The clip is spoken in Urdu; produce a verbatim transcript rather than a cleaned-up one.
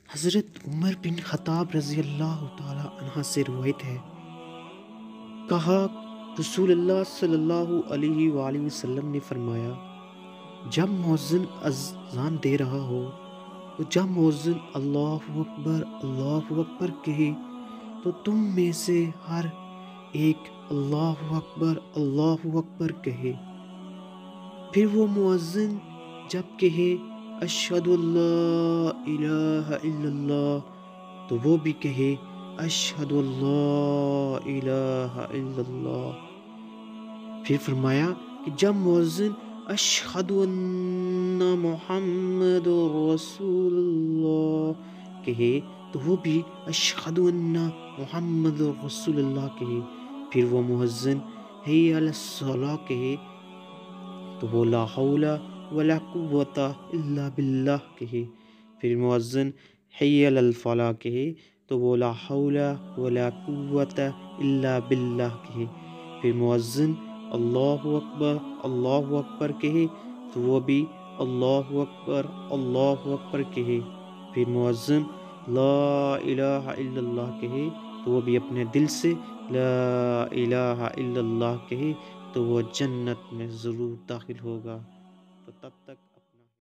حضرت عمر بن خطاب رضی اللہ تعالی عنہ سے روایت ہے، کہا رسول اللہ صلی اللہ علیہ وآلہ وسلم نے فرمایا، جب مؤذن اذان دے رہا ہو تو جب مؤذن اللہ اکبر اللہ اکبر کہے تو تم میں سے ہر ایک اللہ اکبر اللہ اکبر کہے۔ پھر وہ مؤذن جب کہے اشہد اللہ الہ الا اللہ تو وہ بھی کہے اشہد اللہ الہ الا اللہ۔ پھر فرمایا کہ جب مؤذن اشہد ان محمد رسول اللہ کہے تو وہ بھی اشہد ان محمد رسول اللہ کہے۔ پھر وہ مؤذن حی علی الصلاۃ کہے تو وہ لا حول ولا قوت الا باللہ کہے۔ پھر مؤذن حی علی الفلاح کہے تو وہ لا حول ولا قوت الا باللہ کہے۔ پھر مؤذن اللہ اکبر اللہ اکبر کہے تو وہ بھی اللہ اکبر اللہ اکبر کہے۔ پھر مؤذن لا الہ الا اللہ کہے تو وہ بھی اپنے دل سے لا الہ الا اللہ کہے تو وہ جنت میں ضرور داخل ہوگا۔ تو تب تک